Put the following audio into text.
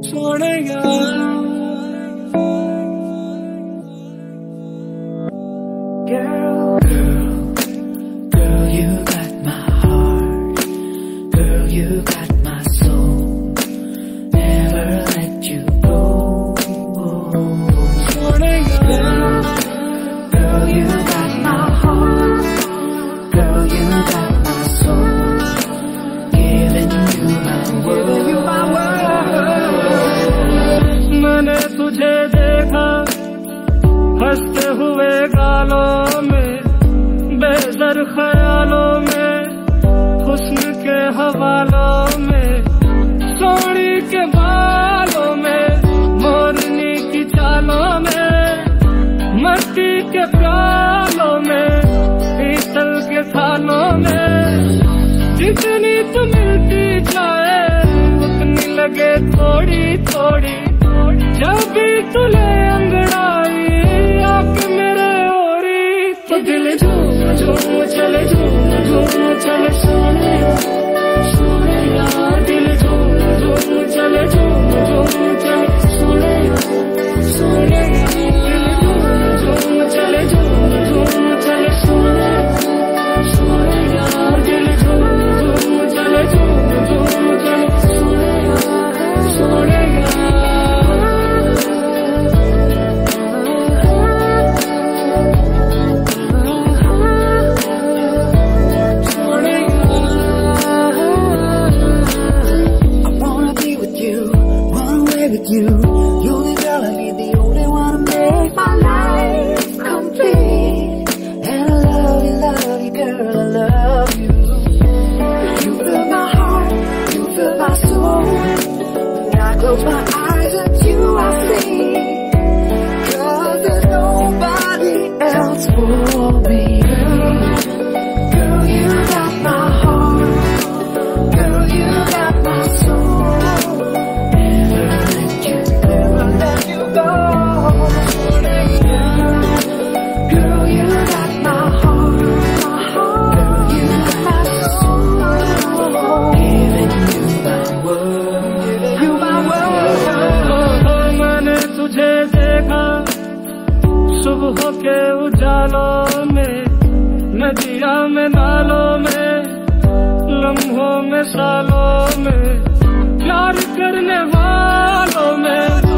Sonia. Girl, you got my heart. Girl, you got my soul. Never let you go. Soनिya. Girl, you got my heart. Girl, you got my soul. Giving you my world. मैंने तुझे देखा हंसते हुए गालों में, बेज़र ख्यालों में, हुस्न के हवालों में, सोनी के बालों में, मोरनी की चालों में, मस्ती के प्यालों में, पीतल के थालों में। जितनी तू मिलती जाए उतनी लगे थोड़ी थोड़ी, जब भी तुले अंगड़ाई आके मेरे ओरी, तो दिल झूम झूम चले, झूम झूम चले सोनिया, सोनिया। दिल झूम झूम चले, झूम झूम चले सोनिया, सोनिया। दिल झूम झूम चले, झूम झूम चले सोनिया, सोनिया। दिल झूम झूम चले, झूम झूम चले Sonia, Sonia. You, you're the girl I need, the only one to make my life complete. And I love you, girl, I love you. You fill my heart, you fill my soul. When I close my eyes at you, I see. 'Cause there's nobody else for me. Girl, you got my heart. Girl, you got my soul. सुबह के उजालों में, नदिया में, नालों में, लम्हों में, सालों में, प्यार करने वालों में।